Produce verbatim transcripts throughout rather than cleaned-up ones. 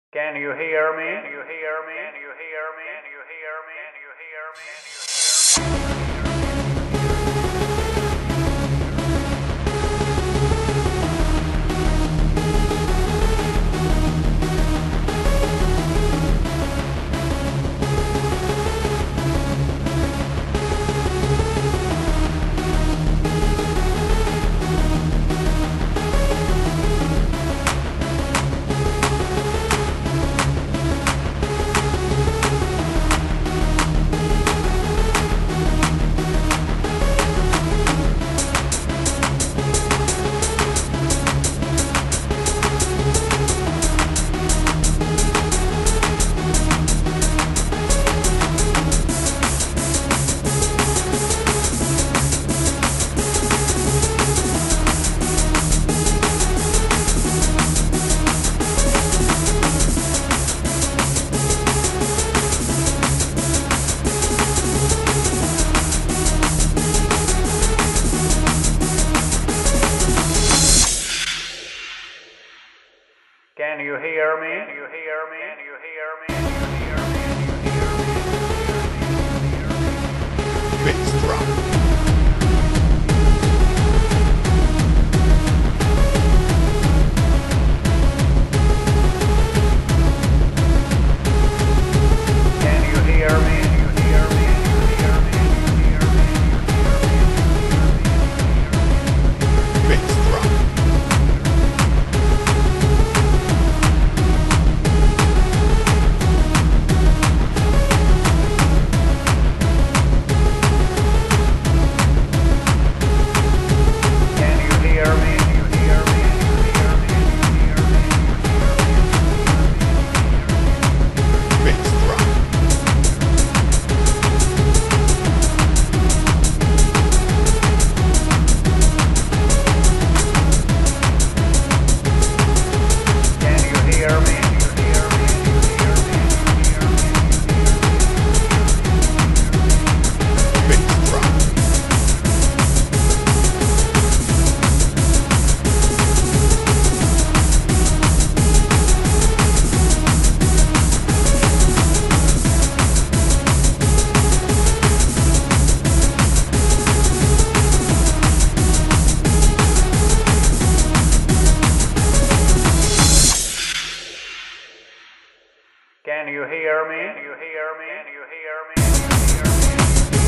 Can you hear me? Can you hear me? Can you hear me? Can you hear me? Can you hear me? Can you hear me? Can you hear me? Can you hear me? Can you hear me? Can you hear me? Can you hear me? Bass drop. Can you hear me? Can you hear me? Can you hear me? Can you hear me? Bass drop. Can you hear me? Can you hear me? Can you hear me? Can you hear me? Bass drop. Can you hear me? Can you hear me? Can you hear me? Can you hear me? Bass drop. Can you hear me? Can you hear me? Can you hear me? Can you hear me?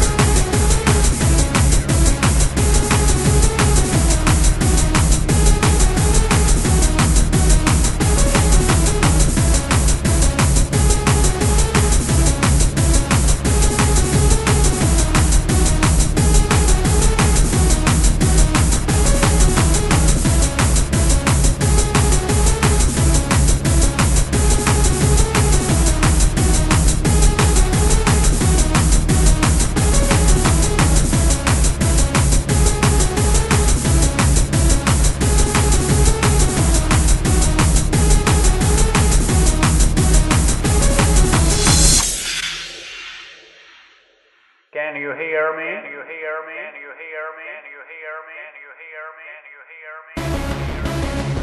Can you hear me? Can you hear me? Can you hear me? Can you hear me? Can you hear me? Can you hear me?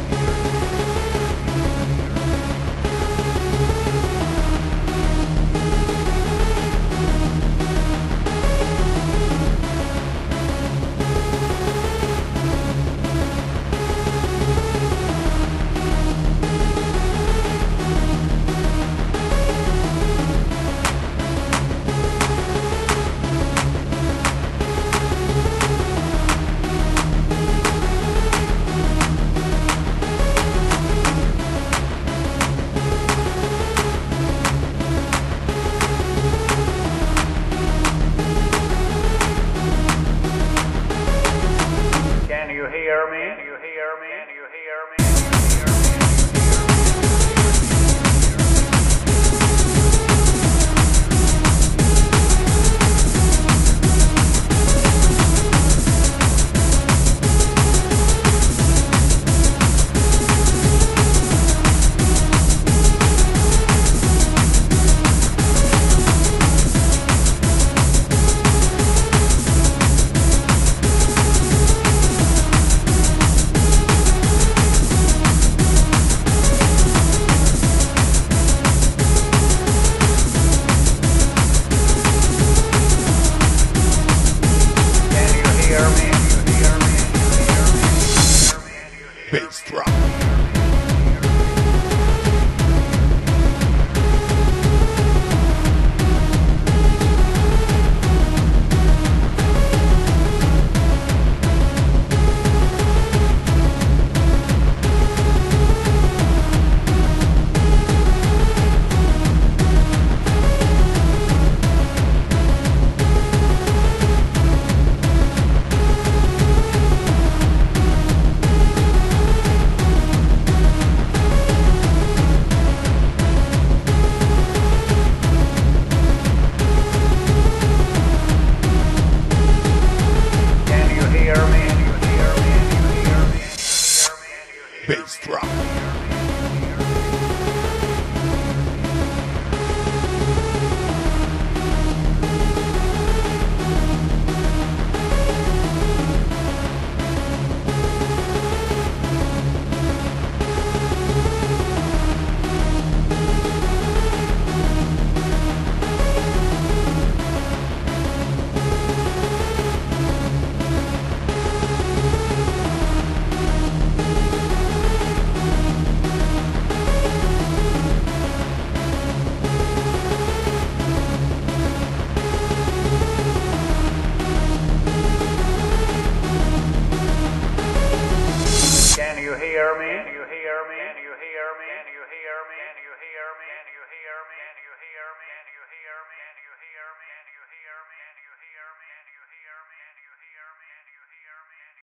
you hear me?